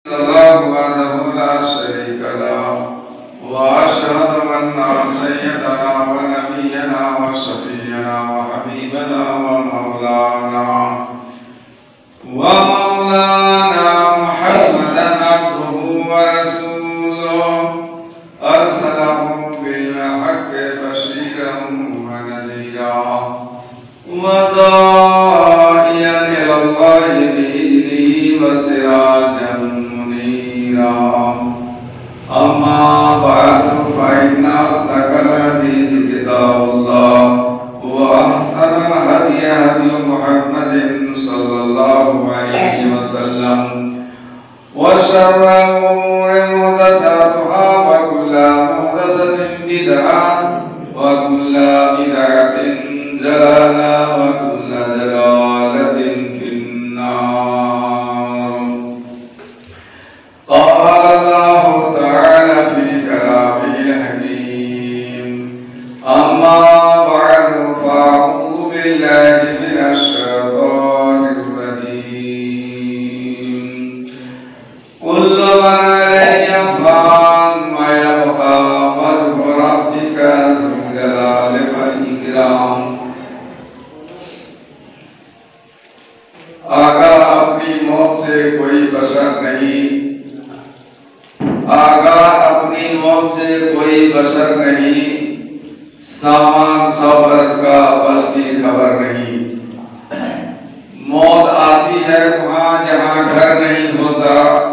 अल्लाहु वहदहु ला शरीका लहु व अशहदु अन्ना सय्यदना व नबियना व शफीअना व हबीबना व मौलाना मुहम्मदन अब्दुहु व रसूलुहु अरसलहु बिल हक़्क़ि बशीरन व नज़ीरा व दाइयन इलल्लाहि बिइज़्निही व सिराजन अम्मा बअद फ़इन्ना अस्दक़ल हदीस किताबुल्लाह व अहसनल हदी हदी मुहम्मदिन सल्लल्लाहु अलैहि वसल्लम व शर्रल उमूरि मुहदसातुहा व कुल्लु मुहदसतिन बिदअह व कुल्लु बिदअतिन ज़लाला व कुल्लु ज़लालतिन फिन्नार। आगा अपनी मौत से कोई बशर नहीं, आगा अपनी मौत से कोई बशर नहीं, सामान 100 बरस का पल की खबर नहीं। मौत आती है वहाँ जहाँ घर नहीं होता,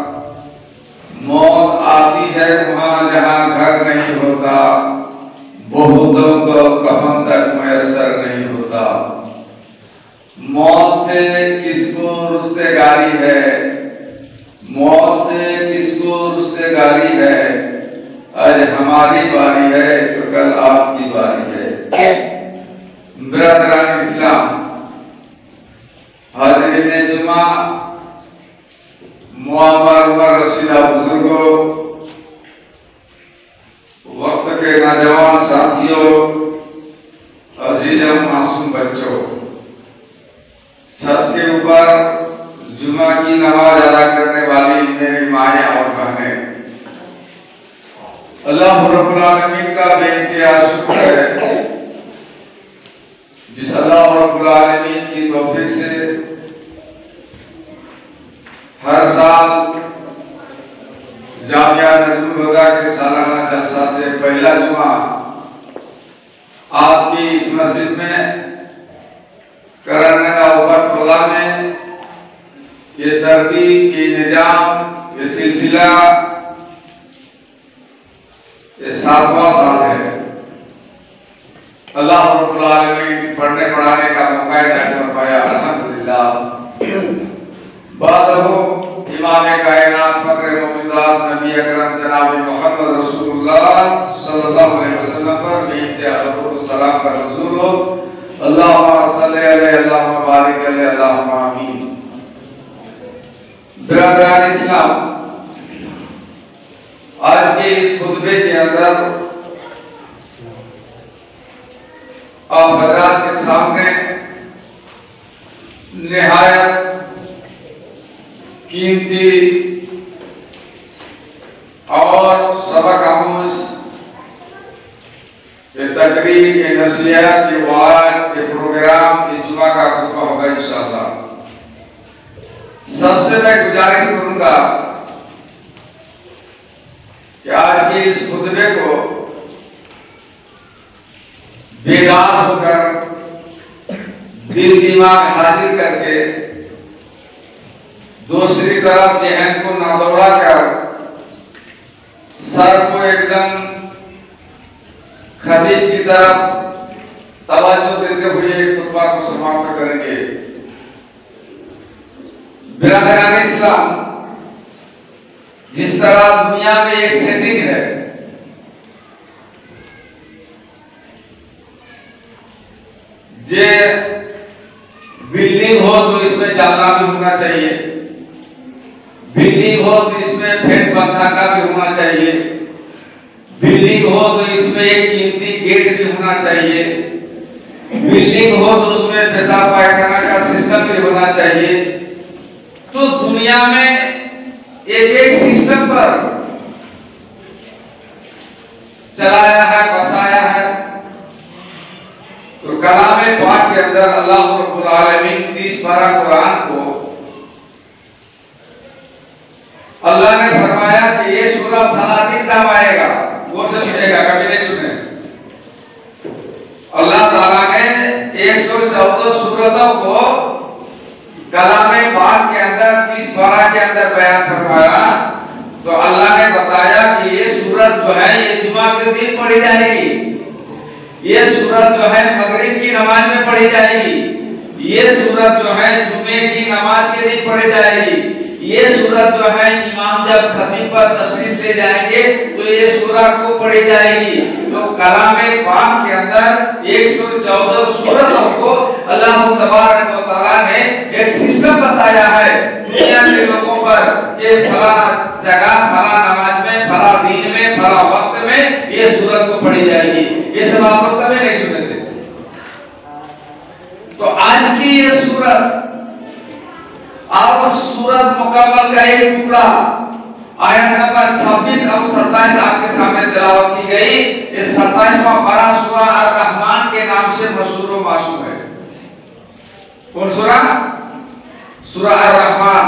मौत आती है वहाँ जहाँ घर नहीं होता, बहुतों को कफन तक मुयस्सर नहीं होता। मौत से किसको रुस्तेगारी है, मौत से किसको रुस्तेगारी है, आज हमारी बारी है तो कल आपकी बारी है। ब्रदरान इस्लाम, हाज़रीन जुमा, मुआमर व रशीदा बुजुर्गों, वक्त के नौजवान साथियों, अजीज़ मासूम बच्चों, छत के ऊपर जुमा की नमाज अदा करने वाली मेरी माएँ और बहनें, अल्लाह रब्बुल आलमीन का बेइंतहा शुक्र है जिस अल्लाह रब्बुल आलमीन की तौफीक से हर साल जामिया नज़मुल हुदा के सालाना जलसा से पहला जुमा आपकी इस मस्जिद में कराना ऊपर टोला में ये तरतीब, ये निजाम, ये सिलसिला ये 7वां साल है। अल्लाह रब्बुल आलमीन पढ़ने पढ़ाने का मौका इनायत फरमाया, अल्हम्दुलिल्लाह। बादहु इमाम कायनात फखरे मौजूदात नबी अकरम जनाब मोहम्मद रसूलुल्लाह सल्लल्लाहु अलैहि वसल्लम पर बेइंतहा दरूद व सलाम का नज़ूल हो। अल्लाहुम्मा सल्लि अलैहि अल्लाहुम्मा बारिक अलैहि अल्लाहुम्मा आमीन। ब्रदरान इस्लाम, आज के इस खुतबे के अंदर आप हज़रात के सामने निहायत कीमती और सबक आमूज़ ये तकरीर, ये नसीहत, ये वाज, ये प्रोग्राम, ये जुमा का खुतबा होगा इंशाअल्लाह। सबसे मैं गुजारिश करूंगा कि आज के इस खुतबे को बेदार होकर दिल दिमाग हाजिर करके दूसरी तरफ जहन को ना दौड़ा कर सर को एकदम खतीब की तरफ तवज्जो देते हुए खुतबा को समाप्त करेंगे। बिरादरान इस्लाम, जिस तरह दुनिया में एक सेटिंग है, जे बिल्डिंग हो तो इसमें जालना भी होना चाहिए, बिल्डिंग हो तो इसमें फैन पंखा का भी होना चाहिए, बिल्डिंग हो तो इसमें एक कीमती गेट भी होना चाहिए, बिल्डिंग हो तो उसमें पेशाब पायखाना का सिस्टम भी होना चाहिए। तो दुनिया में एक एक सिस्टम पर चलाया है, बसाया है। तो कलाम पाक के अंदर अल्लाह रब्बुल आलमीन 30 पारा कुरान को अल्लाह ने फरमाया कि ये सूरा फला दिन कब आएगा, वो से सुनेगा, कभी नहीं सुने। अल्लाह ताला ने 114 सूरतों को कलाम पाक के अंदर 30 पारा के अंदर बयान फरमाया। तो अल्लाह ने बताया कि ये सूरत जो है ये जुमा के दिन पढ़ी जाएगी, ये सूरत जो है मगरिब की नमाज में पढ़ी जाएगी, ये सूरत जो है जुमे की नमाज के दिन पढ़ी जाएगी, ये सूरत जो है इमाम जब खतीब पर तशरीफ ले जाएंगे तो ये सूरत को पढ़ी जाएगी। तो कलाम पाक के अंदर 114 सूरतों को अल्लाह तबारक व तआला ने एक सिस्टम बताया है दुनिया के लोगों पर कि फला जगह, फला नमाज में, फला दिन में, फला वक्त में ये सूरत को पढ़ी जाएगी। ये सब आप लोग कभी नहीं सुने थे। तो आज की ये सूरत और सूरत मुकम्मल का एक टुकड़ा आयत नंबर 26 और 27 आपके सामने तिलावत की गई। इस 27वां पारा सूरा अर-रहमान के नाम से मशहूर व माशूर है। कौन सूरा? सूरा अर-रहमान।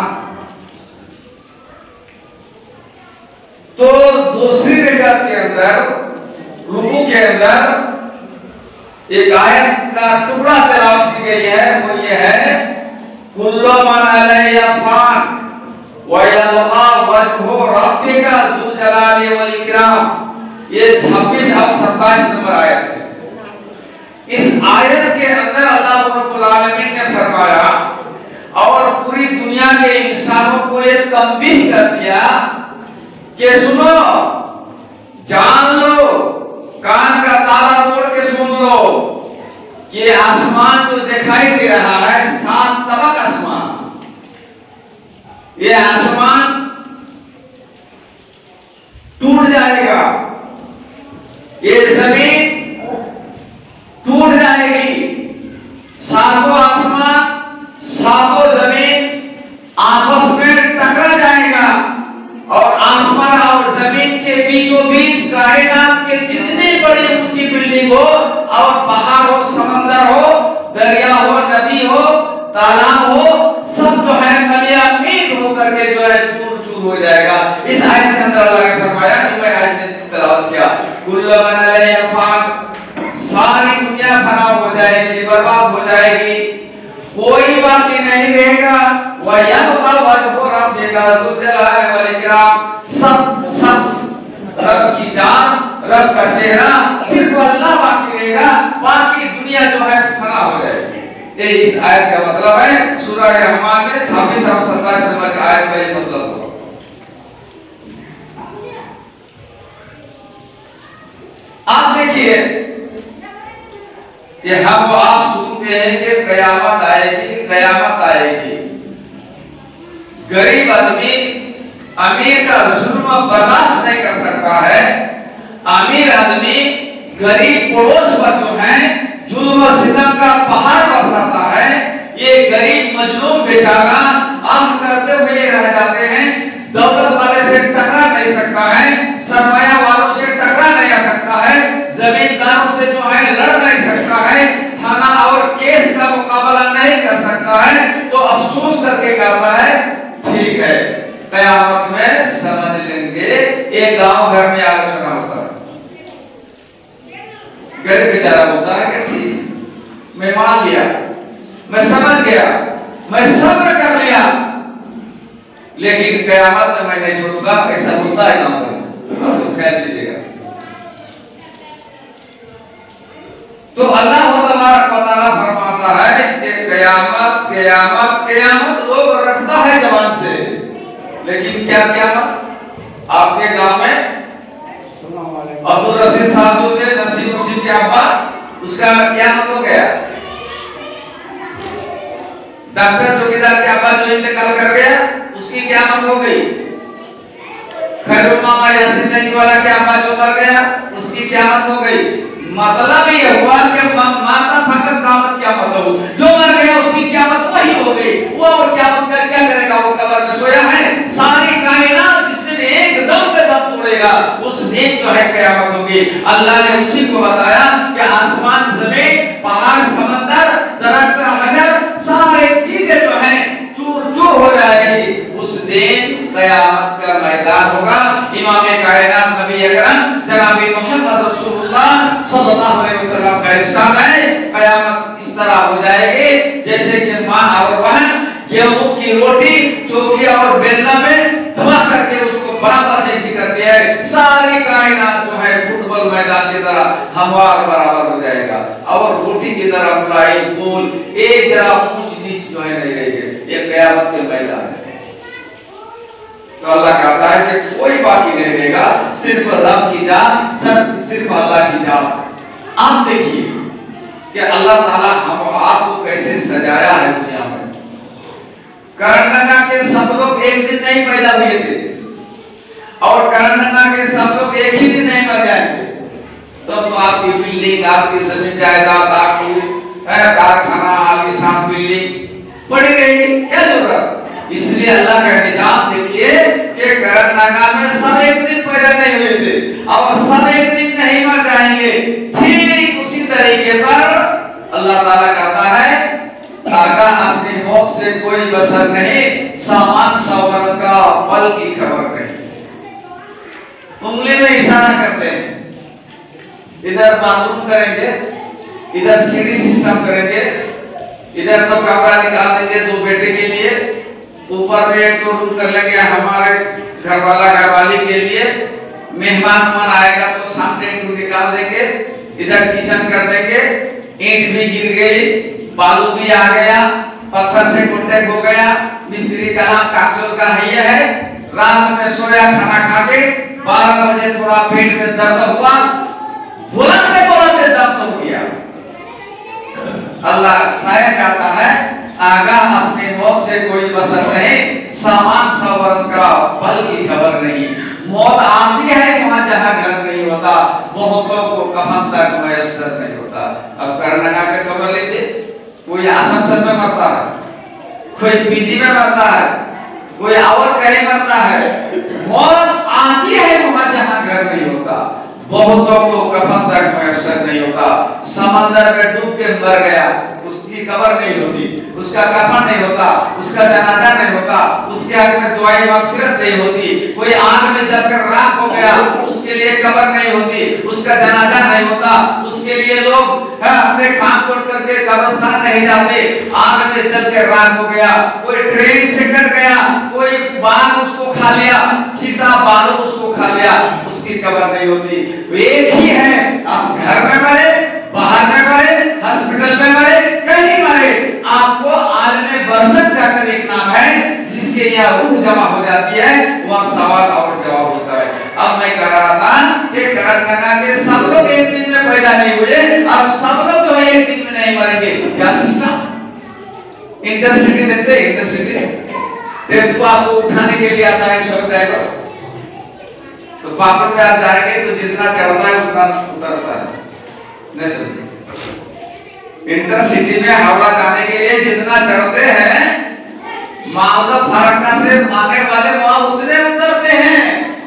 तो दूसरी रकात के अंदर रुकू के अंदर एक आयत का टुकड़ा तिलावत की गई है, वो ये है कुल्लु मन अलैहा फान व यबका वजहु रब्बिका ज़ुल जलाली वल इकराम। ये 26 और 27 नंबर आयत है। इस आयत के अंदर अल्लाह रब्बुल आलमीन ने फरमाया और पूरी दुनिया के इंसानों को ये तंबीह कर दिया कि सुनो, जान लो, कान का ताला तोड़ के सुन लो, ये आसमान जो दिखाई दे रहा है 7 तबक आसमान, ये आसमान टूट जाएगा, ये जमीन टूट जाएगी, 7 आसमान 7 जमीन आपस में टकरा जाएगा और आसमान और जमीन के बीचों बीच कायनात के जितनी बड़ी ऊंची बिल्डिंग हो और पहाड़ हो, समंदर हो, दरिया हो, नदी हो, तालाब हो, सब जो है मलियामीन होकर के जो है चूर चूर हो जाएगा। इस आयत के अंदर अल्लाह ने फरमाया कि मैं आज ने तिलावत किया, कुल्लु मन अलैहा फान, सारी दुनिया फना हो जाएगी, बर्बाद हो जाएगी, कोई बाकी नहीं रहेगा। वह यबका वजहु रब्बिका ज़ुल जलाली वल इकराम। सब रब की जान, रब का चेहरा, सिर्फ अल्लाह बाकी रहेगा, बाकी दुनिया जो है फना हो जाएगी। ये इस आयत का मतलब है। सूरह रहमान में 26 और 27 नंबर का आयत का ये मतलब होगा। आप देखिए कि हम आप सुनते हैं कि कयामत आएगी, कयामत आएगी। गरीब आदमी अमीर का जुल्म बर्दाश्त नहीं कर सकता है, अमीर आदमी गरीब पड़ोस पर जो है जुल्म सितम का पहाड़ बरसाता है। ये गरीब मजलूम बेचारा आह करते हुए रह जाते हैं। दौलत वाले से टकरा नहीं सकता है, सरमाया वालों से टकरा नहीं आ सकता है, जमींदारों से जो है लड़ नहीं सकता है, थाना और केस का मुकाबला नहीं कर सकता है। तो अफसोस करके कहता है ठीक है, कयामत में समझ लेंगे। एक गांव घर में आलोचना होता है, गरीब बेचारा बोलता है कि ठीक, मैं मान लिया, मैं समझ गया, मैं सब्र कर लिया, लेकिन कयामत में मैं नहीं छोड़ूंगा। ऐसा बोलता है गांव में, आप लोग ख्याल दीजिएगा। तो अल्लाह तबारक व तआला फरमाता है कि कयामत कयामत कयामत लोग रखता है जबान से, लेकिन क्या कयामत? आपके गांव में अब्दुल रशीद साहब जो थे, नसीम उसीम के अब्बा, उसका कयामत हो गया। डॉक्टर चौकीदार के अब्बा जो इंतकाल कर गया, उसकी कयामत हो गई। खैरुल मामा यासीन नदी वाला के अब्बा जो मर गया, उसकी कयामत हो गई। मतलब ये हुआ कि माता फकत कामत क़यामत हो, जो मर गया उसकी क़यामत वही हो गई। वो और क़यामत का क्या करेगा? वो कब्र में सोया है, सारी कायनात जो है क़यामत होगी। अल्लाह ने उसी को बताया कि आसमान, ज़मीन, पहाड़, समंदर, दरख्त, हजर, सारी चीजें जो हैं चूर-चूर हो जाएगी। उस दिन क़यामत का मैदान होगा। इमाम कायनात नबी अकरम जनाब मोहम्मद रसूलुल्लाह सल्लल्लाहु अलैहि वसल्लम का इरशाद है, क़यामत इस तरह हो जाएगी जैसे कि माँ और बहन गेहूं की रोटी चौकिया और बेलना में दबा करके उसको बराबर जैसी करती है। सारी कायनात जो है फुटबॉल मैदान की तरह हमवार बराबर हो जाएगा और रोटी की तरह मुलायम गोल, एक जरा ऊंच नीच जो है नहीं रहेगी। ये क़यामत के मैदान है। तो अल्लाह कहता है कि कोई बाकी नहीं रहेगा, सिर्फ रब की जात, सिर्फ अल्लाह की जात। आप देखिए कि अल्लाह ताला हम आपको कैसे सजाया है दुनिया में। करनगा के सब लोग एक दिन नहीं पैदा हुए थे और करनगा के सब लोग एक ही दिन नहीं मर जाएंगे। तब तो आपकी बिल्डिंग, आपकी जमीन जायदाद, आपकी कारखाना, आपकी साथ बिल्डिंग पड़ी रहेगी, क्या जरूरत। इसलिए अल्लाह का निजाम देखिए कि करनगा में सब एक दिन पैदा नहीं हुए थे और सब एक दिन नहीं मर जाएंगे। ठीक उसी तरीके पर अल्लाह ताला कहता है, आगा अपनी मौत से कोई बसर नहीं, सामान 100 बरस का पल की खबर नहीं। उंगली में इशारा करते हैं, इधर बाथरूम करेंगे, इधर सीढ़ी सिस्टम करेंगे, इधर तो कमरा निकाल देंगे 2 बेटे के लिए, ऊपर में 1 रूम कर लेंगे हमारे घर वाला घरवाली के लिए, मेहमान मन आएगा तो सामने 2 निकाल देंगे, इधर किचन कर देंगे। ईंट भी गिर गई, बालू भी आ गया, पत्थर से कांटेक्ट हो गया, मिस्त्री का काम कागजों का है। रात में सोया, खाना खा के 12 बजे थोड़ा पेट में दर्द हुआ, बोलते बोलते दर्द हो गया। अल्लाह शायद कहता है, आगा अपनी मौत से कोई बसर नहीं, सामान 100 बरस का पल की खबर नहीं। मौत आती है वहां जहां घर नहीं होता, बहुतों को कफन तक मयस्सर नहीं होता। अब करनगा के खबर लीजिए, कोई आसनसोल में मरता है, कोई पीजी में मरता है, कोई और कहीं मरता है। मौत आती है वहां जहां घर नहीं होता, बहुतों को कफन तक मयस्सर नहीं होता। समंदर में डूब के मर गया, उसकी कब्र नहीं होती, उसका कफन नहीं होता, उसका जनाजा नहीं होता, उसके आगे में दुआई मग़फ़िरत नहीं होती। कोई आग में जलकर राख हो गया, उसके लिए कब्र नहीं होती, उसका जनाजा नहीं होता, उसके लिए लोग अपने काम छोड़ करके कब्रिस्तान नहीं जाते, आग में जल के राख हो गया। कोई ट्रेन से कट गया, कोई बाघ उसको खा लिया, चीता बालू उसको खा लिया, उसकी कब्र नहीं होती। एक ही है, आप घर में मरे, बाहर में मरे, हॉस्पिटल में मरे, कहीं मरे, आपको आलमे बरज़ख का एक नाम है जिसके यहाँ रूह जमा हो जाती है, वहाँ सवाल और जवाब होता है। अब मैं कह रहा था कि करनगा के सब लोग एक दिन में पैदा नहीं हुए और सब लोग जो है एक दिन में नहीं मरेंगे। क्या सिस्टम? इंटरसिटी देते, इंटरसिटी टेम्पो आपको उठाने के लिए आता है 100 रुपए का, तो पापड़ पे आप जाएंगे तो जितना चढ़ता है उतना उतरता है। नहीं समझे? इंटरसिटी में हावड़ा जाने के लिए जितना चढ़ते हैं, मालदा फरक्का से आने वाले वहां उतने उतरते हैं।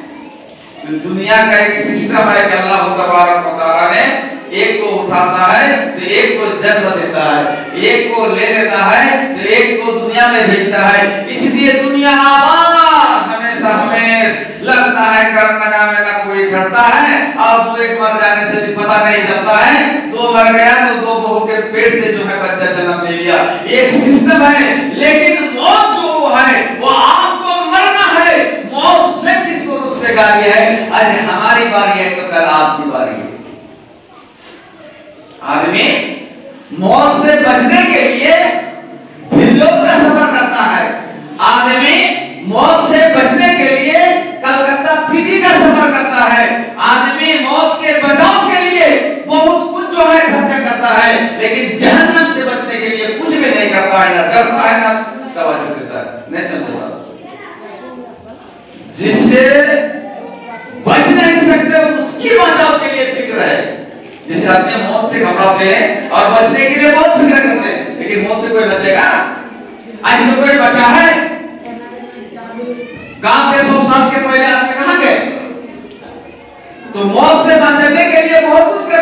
दुनिया का एक सिस्टम है कि अल्लाह तबारक व तआला ने एक को उठाता है तो एक को जन्म देता है, एक को ले लेता है तो एक को दुनिया में भेजता है। इसलिए दुनिया आबाद हमेशा लगता है करनगा में ना कोई करता है और वो एक मर जाने से भी पता नहीं चलता है। 2 मर गया तो 2 बहू के पेट से जो है बच्चा जन्म ले लिया। एक सिस्टम है, लेकिन मौत जो है वो आपको मरना है। मौत से किसको रुस्तेगारी है? आज हमारी बारी है तो कल आपकी बारी है। आदमी मौत से बचने के लिए बिल्लों का सफर करता है, आदमी मौत से बचने के लिए कलकत्ता पीजी का सफर करता है, आदमी मौत के बचाव के लिए बहुत कुछ जो है खर्चा करता है, लेकिन जहन्नम से बचने के लिए कुछ भी नहीं करता है, ना डरता है ना तवज्जो देता है। नहीं समझ रहा? जिससे बच नहीं सकते उसकी बचाव के लिए फिक्र है। जिस आदमी मौत से घबराते हैं और बचने के लिए बहुत फिक्र करते हैं, लेकिन मौत से कोई बचेगा? आज तो कोई बचा है? गांव के 100 साल के पहले आदमी कहां गए? तो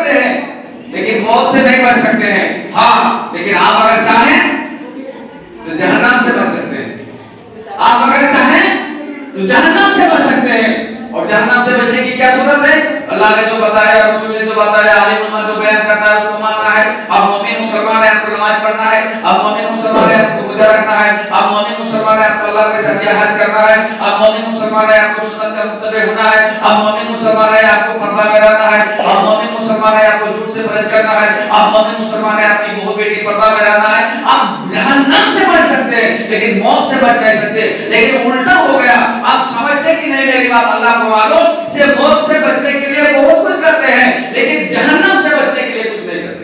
सकते हैं लेकिन मौत से नहीं बच सकते हैं। हाँ, लेकिन आप अगर चाहें तो जहन्नम से बच सकते हैं। आप अगर चाहें तो जहन्नम से बच सकते हैं। और जहन्नम से बचने की क्या सूरत है? अल्लाह ने जो बताया, रसूल ने जो बताया, आलिम उम्मा जो बयान करता है उसको मानना है। अब मोमिन मुसलमान है, आपको नमाज पढ़ना है। अब मोमिन मुसलमान है, आपको रोजा रखना है। अब मोमिन मुसलमान है, आपको अल्लाह के साथ हज करना है। अब मोमिन मुसलमान है, आपको सुन्नत का मुत्तबे होना है। अब मोमिन मुसलमान है, आपको पर्दा में रहना है। अब मोमिन मुसलमान है, आपको झूठ से परहेज करना है। अब मोमिन मुसलमान है, आपकी बहू बेटी पर्दा में रहना है। आप जहन्नम से बच सकते हैं लेकिन मौत से बच नहीं सकते। लेकिन उल्टा हो गया, आप समझते कि नहीं मेरी बात अल्लाह को मालूम से मौत से बचने के लिए बहुत कुछ करते हैं लेकिन जहन्नम से बचने के लिए कुछ नहीं करते।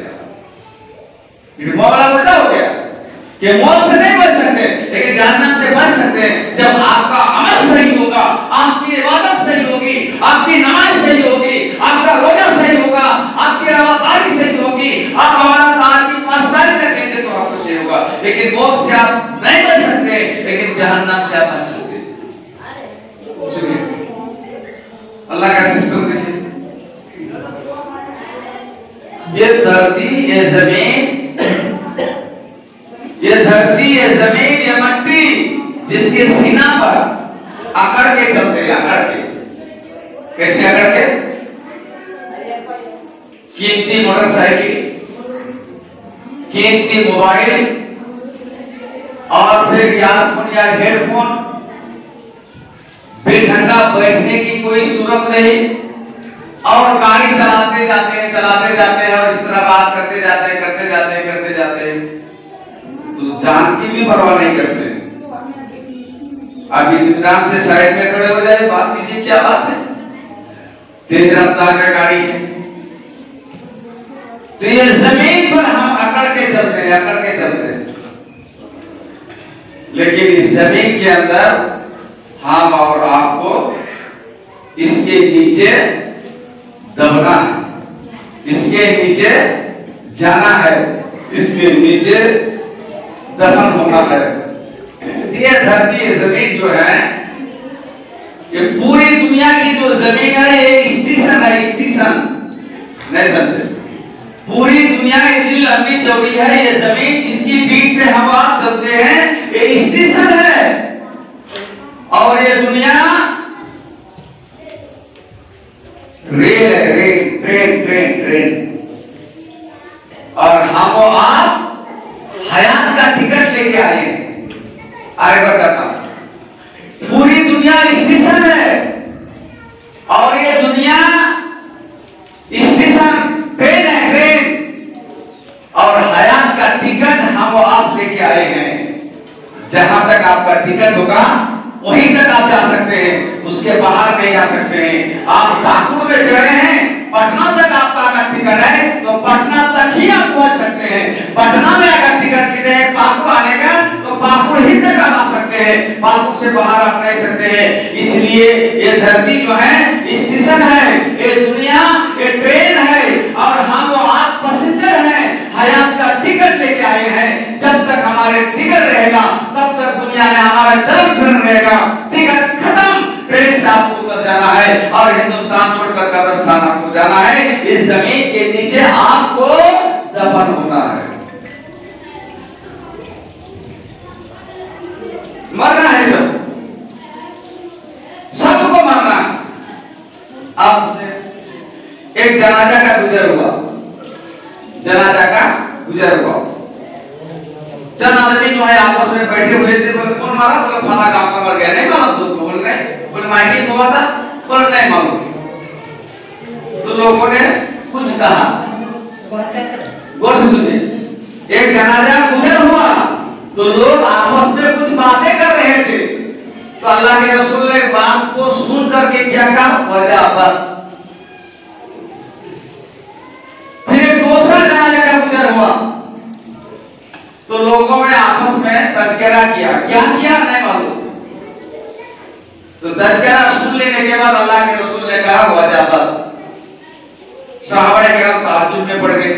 मामला उल्टा हो गया कि मौत से नहीं बच सकते लेकिन जहन्नम से बच सकते हैं। जब आपका अमल सही होगा, आपकी इबादत सही होगी, आपकी नमाज सही होगी, आपका रोजा सही होगा, आपकी रवादारी सही होगी, आप अल्लाह की पासदारी रखेंगे तो आपको सही होगा। लेकिन मौत से आप नहीं बच सकते लेकिन जहन्नम से आप बच सकते। सुनिए अल्लाह का सिस्टम देखिए, ये धरती, ये जमीन, ये धरती, ये जमीन, ये मट्टी जिसके सीना पर अकड़ के चलते हैं। अकड़ के कैसे? अकड़ के कीमती मोटरसाइकिल, कीमती मोबाइल और फिर ईयरफोन या हेडफोन, बेढंगा बैठने की कोई सूरत नहीं और गाड़ी चलाते जाते हैं और इस तरह बात करते जाते हैं तो जान की भी परवाह नहीं करते। अभी इत्मीनान से साइड में खड़े हो जाए, बात कीजिए क्या बात है, तेज रफ्तार का गाड़ी है। तो ये जमीन पर हम अकड़ के चलते हैं लेकिन इस जमीन के अंदर हम और आपको इसके नीचे दबना है, इसके नीचे जाना है, इसके नीचे दफन होना है। ये धरती, ये जमीन जो है, ये पूरी दुनिया की जो जमीन है ये स्टेशन है। स्टेशन नहीं समझे? पूरी दुनिया इतनी लंबी चौड़ी है, ये जमीन जिसकी पीठ पे हम आप चलते हैं ये स्टेशन है। और ये दुनिया रेल है, ट्रेन। और हम आप हयात का टिकट लेके आए हैं। आगे बताता, पूरी दुनिया स्टेशन है और ये दुनिया स्टेशन ट्रेन है, और हयात का टिकट हम आप लेके आए हैं। जहां तक आपका टिकट होगा वहीं तक आप जा सकते हैं, उसके बाहर नहीं जा सकते हैं। आप ठाकुर में चढ़े हैं, पटना तक आपका अगर टिकट है तो पटना तक ही आप पहुंच सकते हैं। पटना में अगर टिकट कितने हैं पाकुड़ आने का तो पाकुड़ ही तक आप आ सकते हैं, पाकुड़ से बाहर आप नहीं सकते हैं। इसलिए ये धरती जो है स्टेशन है, ये दुनिया ये ट्रेन है और हम वो आप पैसेंजर हैं, हयात का टिकट लेके आए हैं। जब तक हमारे टिकट रहेगा तब तक दुनिया में हमारा चल फिर रहेगा। टिकट खत्म, ट्रेन से आपको उतर जाना है और हिंदुस्तान छोड़कर कब्रिस्तान आपको जाना है। इस जमीन के नीचे आपको दफन होना है, मरना है, सबको मरना है। अब एक जनाजा का गुजर हुआ, चंद आदमी जो है आपस में बैठे हुए थे, बोले कौन मारा? बोले फला गांव का मर गया। नहीं मालूम तुमको? बोल रहे बोले माइकिंग हुआ था, बोले नहीं मालूम। तो लोगों ने कुछ कहा, गौर से सुनिए, एक जनाजा गुजर हुआ तो लोग आपस में कुछ बातें कर रहे थे। तो अल्लाह के रसूल ने बात को सुन करके क्या कहा? वजाबत। फिर एक दूसरा जनाजा का गुजर हुआ तो लोगों ने आपस में तज़किरा किया। क्या किया नहीं मालूम। तो तज़किरा सुन लेने के बाद अल्लाह के रसूल ने कहा वजाबत। सहाबाए किराम ताज्जुब में पड़ गए।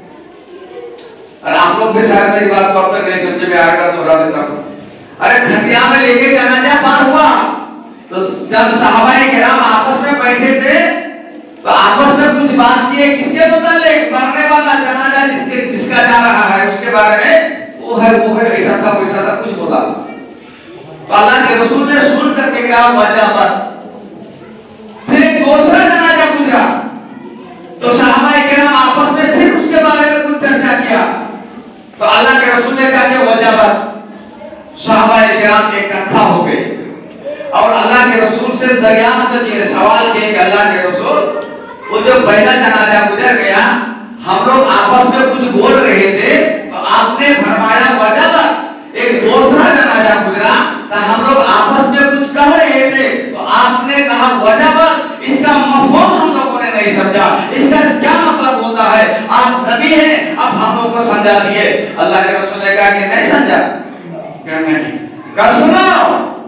और आप लोग भी शायद मेरी बात को अब तक नहीं समझे, मैं आगे दोहरा देता हूं। अरे खटिया में लेके जनाजा पार हुआ तो जब सहाबाए किराम आपस में बैठे थे तो आपस में कुछ बात किए किसके मुतालिक, मरने वाला जनाजा जिसका जा रहा है उसके बारे में, वो है ऐसा था वैसा था, कुछ बोला। तो अल्लाह के रसूल ने सुन करके कहा वजाबत। फिर एक दूसरा जनाजा गुजरा तो सहाबाए किराम आपस में फिर उसके बारे में कुछ चर्चा किया। तो अल्लाह के रसूल ने कहा कि वजाबत। सहाबाए किराम इकट्ठा हो गए और अल्लाह के रसूल से दरियाफ्त किए, सवाल किए कि अल्लाह के रसूल, वो जो पहला जनाजा गुजर गया, हम लोग आपस में कुछ बोल रहे थे तो आपने फरमाया वजाबत। एक दूसरा जनाजा गुजरा तो हम लोग आपस में कुछ कह रहे थे तो आपने कहा वजाबत। इसका मफहूम हम लोगों ने नहीं समझा, इसका क्या मतलब होता है। आप नबी हैं, अब हम लोगों को समझा दिए। अल्लाह के रसूल ने कहा कि नहीं समझा, क्या नहीं कर सुनाओ।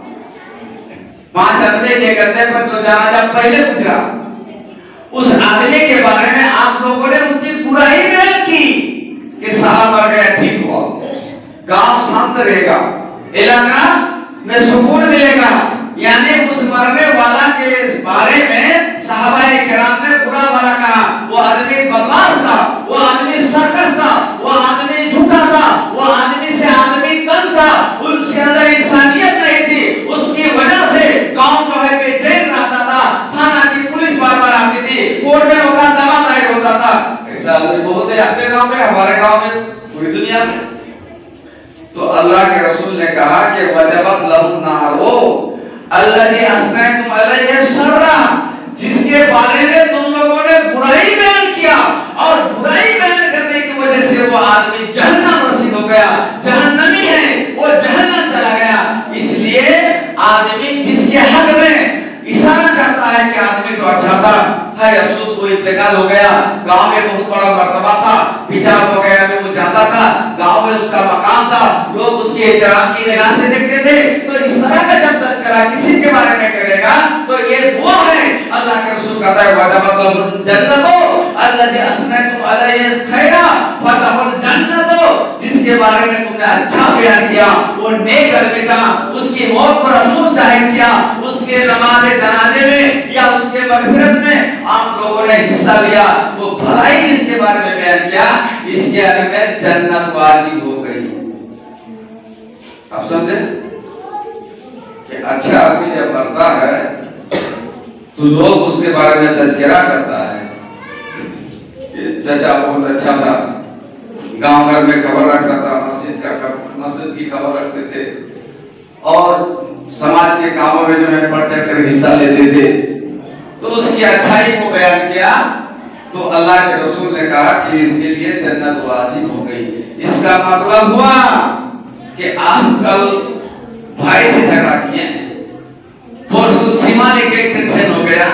5 आदमी के करते पर जो जनाजा पहले गुजरा, उस आदमी के बारे में आप लोगों ने उसकी बुराई बयान की कि साला मर गया, ठीक हुआ, गांव शांत रहेगा, इलाका में सुकून मिलेगा। यानी उस मरने वाला के बारे में सहाबाए किराम ने बुरा भला कहा। वो आदमी बदमाश था, वो आदमी सर्कस था, वो आदमी झूठा था, वो आदमी से आदमी कम था, उसके अंदर इंसानियत नहीं थी। उसकी वजह से गांव जो है बेचैन रहता था, थाना की पुलिस बार-बार आती थी, कोर्ट में मुकदमा दायर होता था। ऐसा आदमी बहुत है आपके गांव में, हमारे गांव में, पूरी दुनिया में। तो अल्लाह के रसूल ने कहा कि वजबत लहु नारो अल्लज़ी अस्नैतुम अलैहि शर्रा, जिसके बारे में तुम लोगों ने बुराई बयान किया और बुराई बयान करने की वजह से वो आदमी जहन्नम रसीद हो गया, जहन्नमी है, वो जहन्नम चला गया। इसलिए आदमी जिसके हक में इशारा करता है कि आदमी तो अच्छा था, है अफसोस वो इंतकाल हो गया, गांव में बहुत बड़ा मर्तबा था, विचार वगैरह में वो जाता था, गांव में उसका मकाम था, लोग उसके एहतराम की निगाह से देखते थे। तो इस तरह का जब तज़किरा किसी के बारे में करेगा तो ये दुआ है। अल्लाह के रसूल कहता है वजबत जन्नतो अल्लज़ी अस्नैतुम अलैहि खैरा फलहुल जन्नतो, जिसके बारे में तुमने अच्छा बयान किया, वो नेक आदमी था, उसकी मौत पर अफसोस जाहिर किया, उसके नमाज़ जनाजे में या उसके मग़फ़िरत में आप लोगों ने हिस्सा लिया, तो भलाई जिसके बारे में बयान किया, इसके आगे में जन्नत वाजिब हो गई। आप समझे कि अच्छा आदमी जब मरता है तो लोग उसके बारे में तज़किरा करता है कि चाचा बहुत अच्छा था, गांव घर में खबर रखता था, मस्जिद की खबर रखते थे और समाज के कामों में जो है बढ़ चढ़ कर हिस्सा लेते थे। तो उसकी अच्छाई को बयान किया तो अल्लाह के रसूल ने कहा कि इसके लिए जन्नत वाजिब हो गई। इसका मतलब हुआ कि आप कल भाई से झगड़ा किए, परसों सीमा लेके टेंशन हो गया,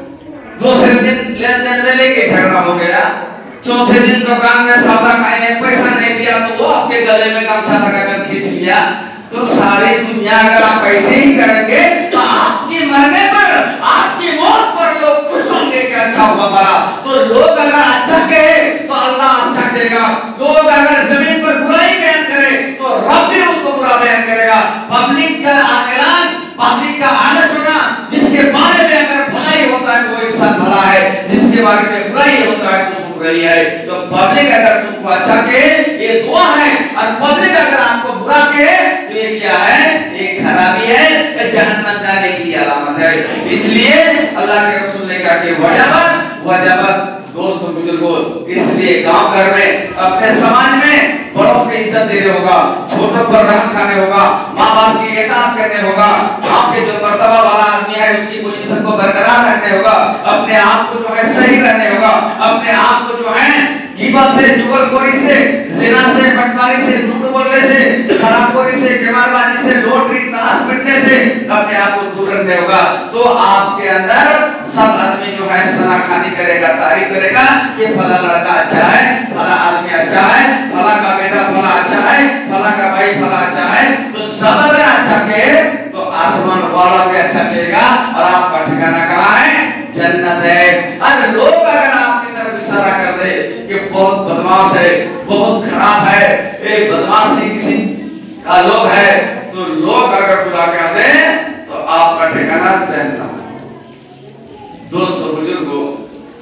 दूसरे दिन लेन देन में लेके झगड़ा हो गया, चौथे दिन दुकान में सौदा खाए पैसा नहीं दिया तो वो आपके गले में गमछा लगाकर खींच लिया। तो सारी दुनिया अगर आप ऐसे ही करेंगे तो आपके मरने पर, आपकी मौत पर लोग खुश होंगे कि अच्छा हुआ मरा। तो लोग अगर अच्छा कहे तो अल्लाह अच्छा कहेगा, लोग अगर जमीन पर बुराई बयान करे तो रब भी उसको बुरा बयान करेगा। पब्लिक का ऐलान, पब्लिक का आलोचना, जिसके बारे में अगर भलाई होता है तो वो इंसान भला है, जिसके बारे में बुराई होता है तो उसको बुराई है। तो पब्लिक अगर तुमको अच्छा कहे ये दुआ है, और पब्लिक अगर आपको बुरा कहे तो ये क्या है, ये खराबी है, ये जहन्नम जाने की अलामत है। इसलिए अल्लाह के रसूल ने कहा कि वजबत वजबत। दोस्तों बुजुर्गों, इसलिए गांव घर में अपने समाज में बड़ों की इज्जत देने होगा, छोटों पर रहम खाने होगा, माँ बाप की इताअत करने होगा, आपके जो मर्तबा वाला आदमी है उसकी पोजीशन को बरकरार रखने होगा, अपने आप को जो है सही रहने होगा, अपने आप को जो है गिबत से, जुगलखोरी से, ज़िना से, बटमारी से, झूठ बोलने से, शराबखोरी से, क़मारबाजी से, लॉटरी तलाश पिटने से अपने आप को दूर रखने होगा। तो आपके अंदर सब आदमी जो है सनाखानी करेगा, तारीफ करेगा कि फला लड़का अच्छा है, फला आदमी अच्छा है, फला का बेटा फला अच्छा है, फला का भाई फला अच्छा है। तो सब अगर अच्छा कहे तो आसमान वाला भी अच्छा कहेगा और आपका ठिकाना कहाँ है, जन्नत है। अरे लोग अगर आपकी तरफ इशारा कर दे कि बहुत बदमाश है, बहुत खराब है, एक बदमाशी किसी का लोग है, तो लोग अगर बुरा कह दे तो आपका ठिकाना जन्नत। दोस्तों बुजुर्गों,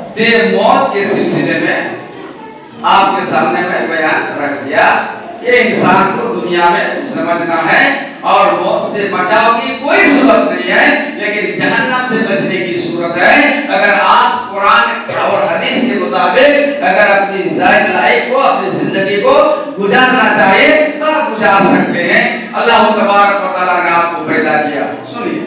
ते मौत के सिलसिले में आपके सामने मैं बयान रख दिया। ये इंसान को दुनिया में समझना है और मौत से बचाव की कोई सूरत नहीं है, लेकिन जहन्नम से बचने की सूरत है। अगर आप कुरान और हदीस के मुताबिक अगर अपनी ज़ाहिर लाइफ को, अपनी जिंदगी को गुजारना चाहिए तो आप गुजार सकते हैं। अल्लाह तबारक व तआला ने आपको पैदा किया। सुनिए,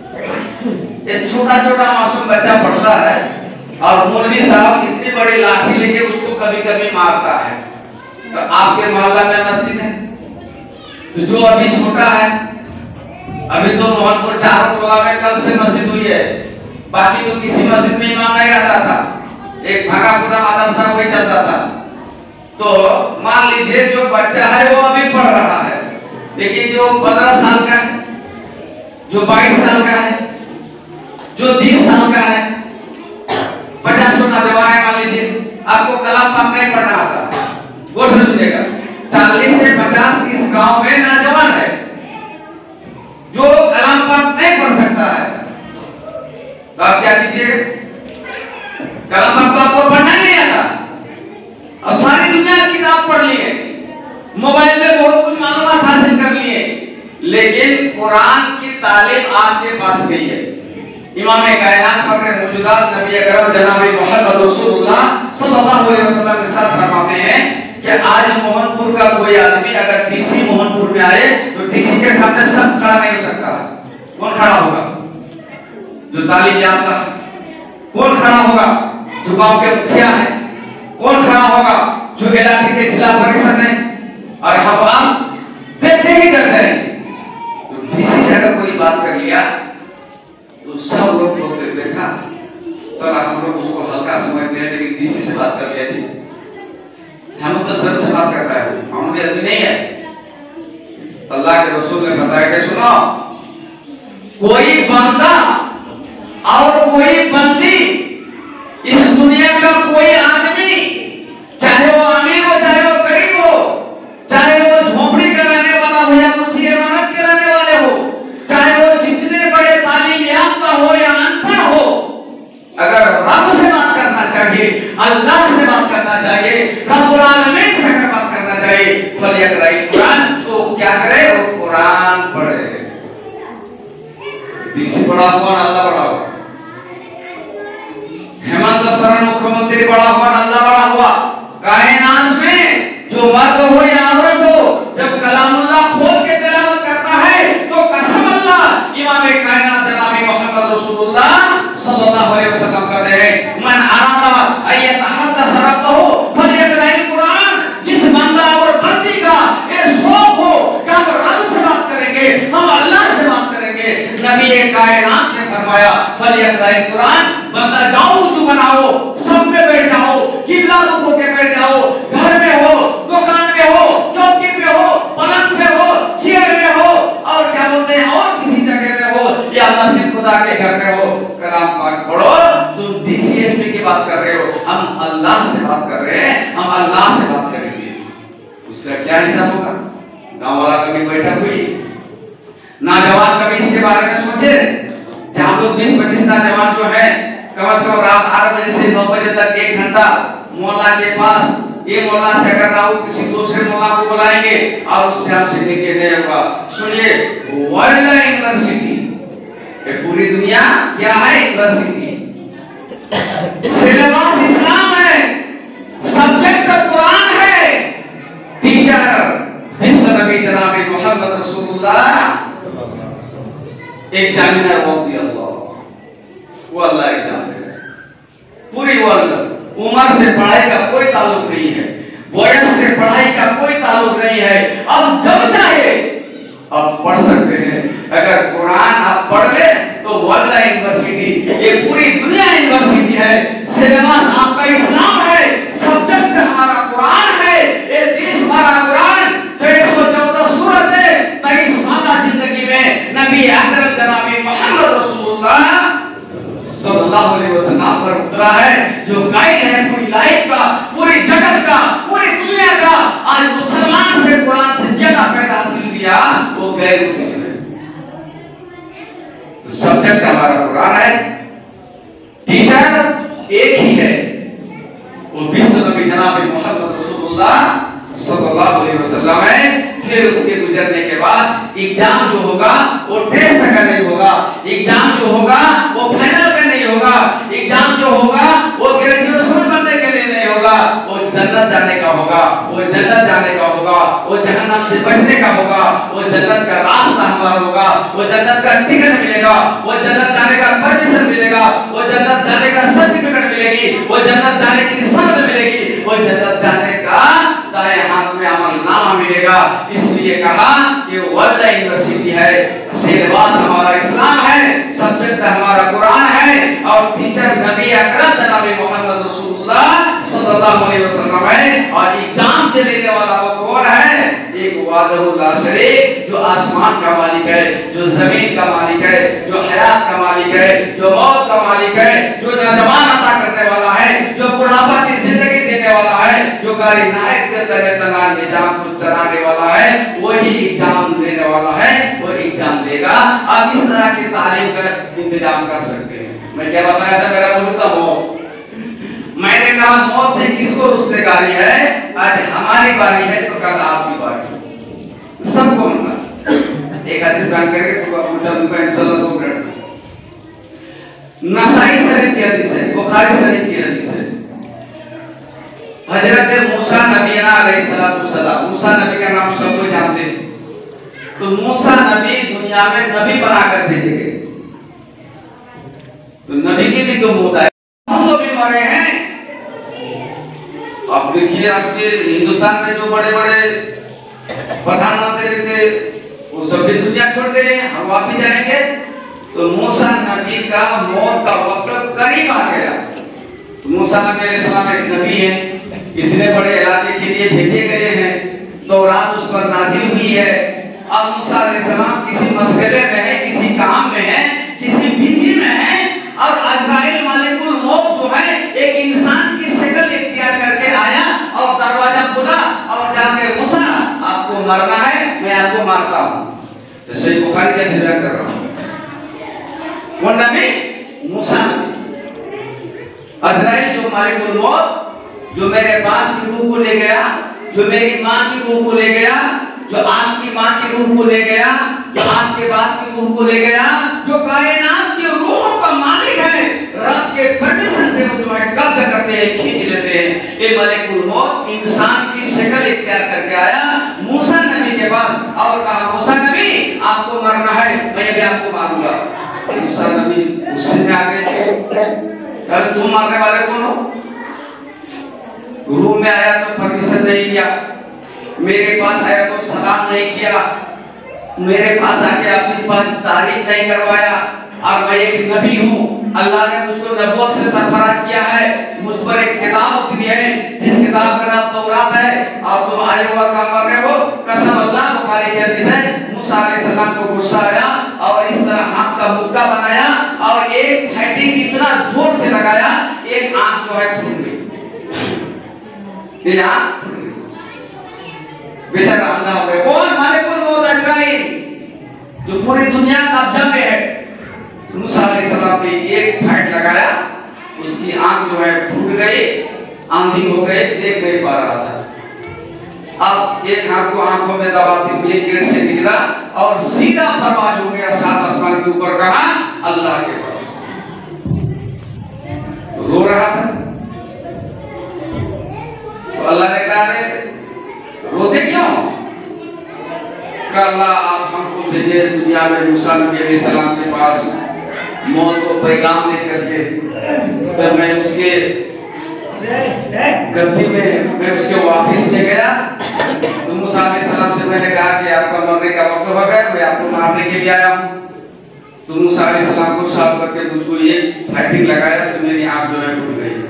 ये छोटा छोटा मासूम बच्चा पढ़ता है और मौलवी साहब इतनी बड़ी लाठी लेके उसको कभी कभी मारता है। तो आपके मोहल्ला में मस्जिद है, तो जो अभी छोटा है, अभी तो मोहनपुर 4 टोला में कल से मस्जिद हुई है, बाकी तो किसी मस्जिद में इमाम नहीं रहता था, एक भागा पूरा मदरसा वही चलता था। तो मान लीजिए जो बच्चा है वो अभी पढ़ रहा है, लेकिन जो 15 साल का है, जो 22 साल का है, जो 30 साल का है, 50 नौजवान है, मान लीजिए आपको कलाम पाक नहीं पढ़ना आता, गौर से सुनिएगा, 40 से 50 इस गांव में नौजवान है जो कलाम पाक नहीं पढ़ सकता है, तो आप क्या कीजिए? कलाम पाक तो आपको पढ़ना नहीं आता, अब सारी दुनिया की किताब पढ़ ली है, मोबाइल में बहुत कुछ मालूमात हासिल कर लिए, लेकिन कुरान की तालीम आपके पास नहीं है। इमाम कायनात फखरे मौजूदात नबी अकरम जनाब मोहम्मद रसूलुल्लाह सल्लल्लाहु अलैहि वसल्लम के साथ फरमाते हैं कि आज मोहनपुर का कोई आदमी अगर डीसी मोहनपुर में आए तो डीसी के सामने सब खड़ा नहीं हो सकता। कौन खड़ा होगा? जो तालीम याफ्ता है। कौन खड़ा होगा? जो गांव के मुखिया है। कौन खड़ा होगा? जो इलाके के जिला परिषद है। और हम आप देखते ही करते हैं, तो डीसी से अगर कोई बात कर लिया तो सब लोग बोलते देखा सर हम लोग उसको हल्का समझते हैं, लेकिन डीसी से बात कर लिया जी, हम तो सर से बात करता है, मामूली आदमी नहीं है। अल्लाह के रसूल ने बताया कि सुनो, कोई बंदा और कोई बंदी, इस दुनिया का कोई आदमी, चाहे वो अमीर हो चाहे वो गरीब हो, चाहे वो झोपड़ी का रहने वाला हो या ऊंची इमारत के रहने वाले हो, चाहे वो जितने बड़े तालीम याफ्ता हो या अनपढ़ हो, अगर रब से बात करना चाहिए, अल्लाह से बात करना चाहिए, रब्बुल आलमीन से बात करना चाहिए, फलियक़राइल कुरान, तो क्या करे? वो कुरान पढ़े। डीसी बड़ा कौन? अल्लाह बड़ा हुआ। हेमंत सोरेन मुख्यमंत्री बड़ा हुआ, अल्लाह बड़ा हुआ। कायनात में जो मर्द हो या औरत हो, जब कलामुल्लाह खोल के तिलावत करता है तो कसम अल्लाह, इमाम कायनात जनाब मोहम्मद रसूलुल्लाह सल्लल्लाहु अलैहि वसल्लम कहते हैं, मन अरादा अयतहद्दस रब्बहु फलियक़राइल कुरान, जिस बंदा और बंदी का ये शौक हो कि हम रब से बात करेंगे, हम अल्लाह से बात करेंगे, नबी कायनात ने फरमाया फलियक़राइल कुरान, बंदा जाओ वुजू बनाओ, सब में बैठ जाओ, किबला रुख होके बैठ जाओ, घर में हो, दुकान में हो, चौकी पे हो, पलंग पे हो, चेयर में हो, और क्या बोलते हैं और किसी जगह में हो, या मस्जिद खुदा के घर में हो, कलाम पाक पढ़ो। तुम डीसीएसपी की बात कर रहे हो, हम अल्लाह से बात कर रहे हैं, हम अल्लाह से बात करेंगे, उसका क्या हिसाब होगा? गांव वाला कभी बैठक हुई, नौजवान कभी इसके बारे में सोचे? जहां लोग 20-25 नौजवान जो है कम से कम रात 8 बजे से 9 बजे तक 1 घंटा मोहल्ला के पास, ये मोहल्ला से अगर ना हो किसी दूसरे मोहल्ला को बुलाएंगे और उससे आपसे लेके गए होगा। सुनिए, वर्ल्ड यूनिवर्सिटी, ये पूरी दुनिया क्या है? यूनिवर्सिटी। सिलेबस इस्लाम है, सब्जेक्ट कुरान है, टीचर विश्व नबी जनाब मोहम्मद रसूलुल्लाह, एग्जामिनर होती अल्लाह, वो अल्लाह एग्जामिनर है। पूरी वर्ल्ड, उम्र से पढ़ाई का कोई ताल्लुक नहीं है, वयस से पढ़ाई का कोई ताल्लुक नहीं है। अब जब चाहे आप पढ़ सकते हैं। अगर कुरान आप पढ़ ले तो वर्ल्ड यूनिवर्सिटी, ये पूरी दुनिया यूनिवर्सिटी है। सिलेबस आपका इस्लाम है, सब्जेक्ट हमारा कुरान है। ये 30 पारा कुरान, 114 सूरत है, 23 साल जिंदगी में नबी अकरम जनाब मोहम्मद रसूलुल्लाह सल्लल्लाहु अलैहि वसल्लम पर उतरा है, जो गाइड है पूरी लाइफ का, पूरी जगत का, पूरी दुनिया का। आज मुसलमान से कुरान से ज्यादा फायदा हासिल किया वो गैर मुस्लिम है। तो सब्जेक्ट हमारा कुरान है, टीचर एक ही है, रसूलुल्लाह सल्लल्लाहु अलैहि वसल्लम है। फिर उसके गुजरने के बाद एग्जाम जो होगा वो टेस्ट का नहीं होगा, एग्जाम जो होगा वो फाइनल का नहीं होगा, एग्जाम जो होगा वो ग्रेजुएशन बनने के लिए नहीं होगा, वो जन्नत जाने का होगा, वो जन्नत जाने का होगा, वो जहन्नम से बचने का होगा, वो जन्नत का रास्ता हमारा होगा, वो जन्नत का टिकट मिलेगा, वो जन्नत जाने का परमिशन मिलेगा, वो जन्नत जाने का सर्टिफिकेट मिलेगी, वो जन्नत जाने की सनद मिलेगी, वो जन्नत जाने का दाएं हाथ में अमलनामा मिलेगा। इसलिए कहा कि वर्ल्ड यूनिवर्सिटी है, सिलेबस हमारा इस्लाम है, सब्जेक्ट हमारा कुरान है और टीचर नबी अकरम जनाब मोहम्मद रसूलुल्लाह सल्लल्लाहु अलैहि वसल्लम है। और एग्जाम के लेने वाला वो कौन है? एक वादहुल्लाह शरीक जो आसमान का मालिक है, जो जमीन का मालिक है, जो हयात का मालिक है, जो मौत का मालिक है, जो नौजवान अता करने वाला है, जो बुढ़ापा की जिंदगी देने वाला है, जो गाड़ी नायक के तरह निजाम को चलाने वाला है, वही एग्जाम लेने वाला है, वो एग्जाम लेगा। आप इस तरह की तालीम का इंतजाम कर सकते हैं। मैं क्या बताया था, मेरा मुद्दा मौत। मैंने कहा मौत से किसको रुस्तेगारी है? आज हमारी बारी है तो कल आपकी बारी, सबको मिलना। एक हदीस बयान करके तो पूछा दूंगा इंशाल्लाह 2 मिनट में। नसाई शरीफ की हदीस है, बुखारी शरीफ की हदीस है। हजरत मूसा नबीना अलैहिस्सलाम, मूसा नबी का नाम सब लोग जानते हैं। तो मूसा नबी दुनिया में नबी बनाकर भेजे गए। तो नबी की भी तो होता है, हम तो भी मरे हैं। आप देखिए आपके हिंदुस्तान में जो बड़े बड़े प्रधानमंत्री थे वो सब भी दुनिया छोड़ गए, हम वापिस जाएंगे। तो मूसा नबी का मौत का वक्त करीब आ गया। मूसा नबी अलैहिस्सलाम एक नबी है, इतने बड़े इलाके के लिए भेजे गए हैं, तो रात उस पर नाजिल हुई है। अब मूसा अलैहिस्सलाम किसी मसले में है, किसी काम में है, किसी बिजी में है, और अजराइल मालिकुल मौत जो है एक इंसान की शक्ल इख्तियार करके आया और दरवाजा खुला और जाके मूसा आपको मरना है, मैं आपको मारता हूँ। तो सही बुखारी का जिक्र कर रहा हूँ। वो नबी मूसा अजराइल जो मालिकुल मौत, जो मेरे बाप की रूह को ले गया, जो मेरी माँ की रूह को ले गया, जो आपकी माँ की रूह को ले गया, जो आपके बाप की रूह को ले गया, जो कायनात की रूहों का मालिक है, रब के परमिशन से वो जो है कब्जा करते हैं, खींच लेते हैं। ये मलिकुल मौत इंसान की शक्ल इख्तियार करके आया मूसा नबी के पास और कहा मूसा नबी आपको मरना है, मैं भी आपको मारूंगा। मूसा नबी गुस्से में आ गए, अरे तुम मारने वाले कौन हो? रूम में आया तो परमिशन नहीं लिया, मेरे पास आया तो सलाम नहीं किया, मेरे पास आके अपनी बात तारीफ नहीं करवाया, और मैं एक नबी हूँ, अल्लाह ने मुझको नबूवत से सरफराज किया है, मुझ पर एक किताब उतरी है जिस किताब का नाम तौरात है, और तुम आए हुआ काम कर रहे हो, कसम अल्लाह। बुखारी की हदीस है, मूसा अलैहिस्सलाम को गुस्सा आया और इस तरह हाथ का मुक्का बनाया और एक फाइटिंग इतना जोर से लगाया, एक आंख जो है फूट गई, ये आंख फूट गई, बेचारा अंधा हो गया। कौन? मालिकुल मौत अजराइल, जो पूरी दुनिया कब्जा में है। मूसा अलैहिस्सलाम ने एक फाइट लगाया, उसकी आंख जो है फूट गई, आंधी हो गई, देख नहीं पा रहा था। अब एक हाथ को आंखों में दबाते हुए गेट से निकला और सीधा परवाज हो गया 7 आसमान के ऊपर, कहा अल्लाह के पास। तो रो रहा था, तो अल्लाह ने कहा रोते क्यों? अल्लाह आप हमको भेजे दुनिया में मूसा नबी अलैहिस्सलाम के पास मौत को पैगाम लेकर के, तो मैं उसके गद्दी में मैं उसके वापिस ले गया। तो मूसा अलैहिस्सलाम से मैंने कहा कि आपका मरने का वक्त हो गया, मैं आपको मारने के लिए आया हूँ। तो मूसा अलैहिस्सलाम को साफ करके मुझको ये फाइटिंग लगाया, तो मेरी आंख जो है टूट गई।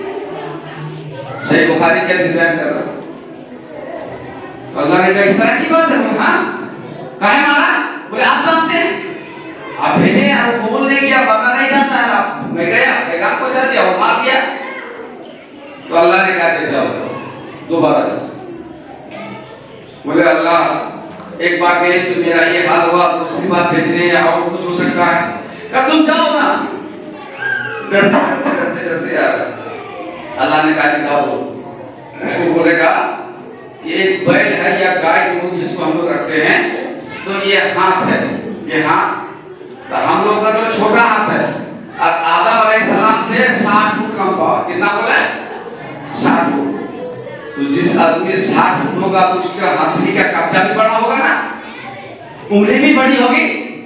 सही बुखारी के हदीस बयान कर रहा हूँ। तो अल्लाह ने कहा इस तरह की बात है, हाँ काहे मारा? बोले आप जानते हैं, आप भेजे हैं, वो कबूल नहीं किया, मरना नहीं चाहता है, आप मैं गया पैगाम पहुंचा दिया, वो मार दिया। तो अल्लाह ने कहा कि जाओ दोबारा जाओ। बोले अल्लाह एक बार गए तो मेरा ये हाल हुआ, दूसरी बार भेजने या और कुछ हो सकता है? कहा तुम जाओ ना। डरते डरते डरते डरते यार अल्लाह ने कहा कि जाओ। उसको बोलेगा कि एक बैल है या गाय को जिसको हम लोग रखते हैं, तो ये हाथ है, ये हाथ, तो हम लोग का जो छोटा हाथ है, और आदम अलैहिस्सलाम थे 60 फुट लंबा, कितना बोले 60 फुट। तो जिस आदमी 60 फुट होगा तो उसका हथेली का कब्जा भी बड़ा होगा ना, उंगली भी बड़ी होगी,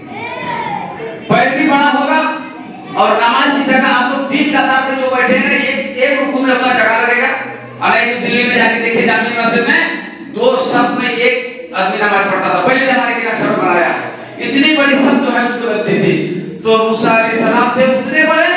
पैर भी बड़ा होगा, और नमाज की जगह आप लोग 3 कतार पे जो बैठे हैं ना, एक रुकू में अपना जगह लगेगा। अरे तो दिल्ली में जाके देखे जामी मस्जिद में 2 सफ में एक आदमी नमाज पढ़ता था, पहले हमारे के नक्शा बनाया है, इतनी बड़ी सफ जो है उसको लगती थी। तो मूसा अलैहिस्सलाम थे उतने बड़े,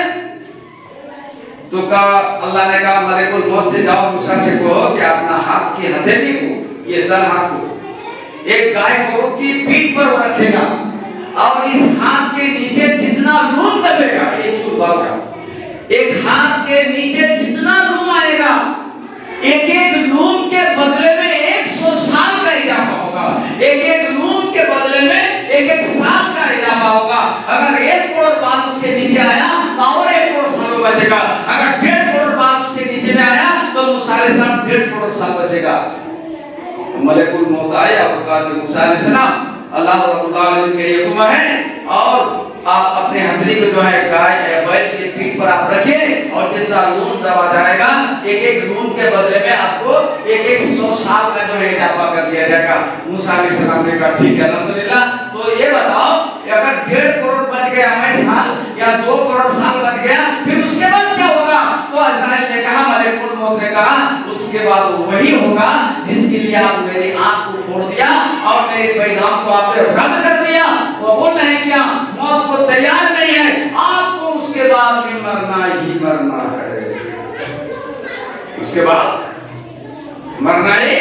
तो कहा, अल्लाह ने कहा मलकुल मौत से जाओ मूसा से कहो कि अपना हाथ की हथेली को, ये दर हाथ को एक गाय को की पीठ पर रखेगा, और इस हाथ के नीचे जितना लूम दबेगा, ये चूर बागा, एक हाथ के नीचे जितना लूम आएगा, एक एक लूम के बदले में 100 साल का इजाफा होगा, एक एक लूम के बदले में 1 साल का इजाफा होगा। अगर 1 करोड़ बाल उसके नीचे आया तो और 1 करोड़ साल बचेगा, अगर 1.5 करोड़ बाल उसके नीचे में आया तो मूसा अलैहिस्सलाम 1.5 करोड़ साल बचेगा। मलकुल मौत आया और कहा कि मूसा अलैहिस्सलाम अल्लाह रब्बुल आलमीन के हुक्म है, और आप अपने हथेली को जो है गाय या बैल के पीठ पर आप रखिए, और जितना लूम दबा जाएगा, एक एक लूम के बदले में आपको 100 साल का जो है इजाफा कर दिया जाएगा। मूसा अलैहिस्सलाम ने कहा ठीक है अल्हम्दुलिल्लाह। तो ये बताओ अगर 1.5 करोड़ बच गया हमें साल, या 2 करोड़ साल बच गया, फिर उसके बाद क्या होगा? तो अल्लाह ने कहा, मलकुल मौत ने कहा, उसके बाद वही होगा जिसके लिए आप मेरी आंख को फोड़ दिया और मेरे पैगाम को आपने रद्द कर दिया। वो बोल रहे हैं क्या मौत को तैयार नहीं है, आपको उसके बाद भी मरना ही मरना है, उसके बाद मरना ही।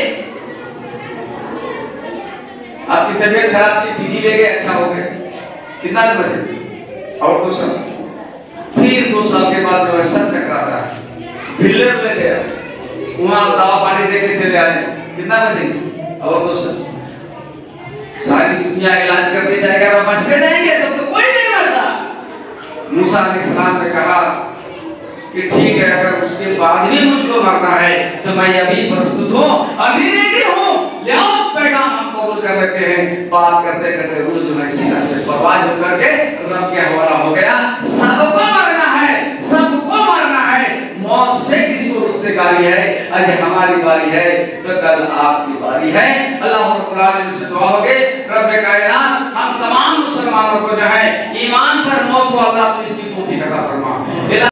आपकी तबीयत खराब थी, पीजी ले गए, अच्छा हो गया, कितना दिन बचे? और 2 साल, फिर 2 साल के बाद जो है सर चकराता है, फिल्लर ले गया, वहां दवा पानी देके चले आए, कितना बचेंगे? और 2 साल। सारी दुनिया इलाज कर दी जाएगा और बचते जाएंगे तो कोई नहीं मरता। मूसा अलैहिस्सलाम ने कहा कि ठीक है, अगर उसके बाद भी मुझको मरना है तो मैं अभी प्रस्तुत हूँ, अभी रेडी हूँ, ले आओ पैगाम हम कबूल कर लेते हैं। बात करते करते रूह जो है सीना से परवाज होकर के रब के हवाला हो गया। सबको मरना है, सबको मरना है, मौत से किसको रुस्तगारी है? आज हमारी बारी है तो कल आपकी बारी है। अल्लाह रब्बुल आलमीन से दुआ होगे, रब्बे कायनात हम तमाम मुसलमानों को जो है ईमान पर मौत हो, अल्लाह तो इसकी तौफीक अता फरमा।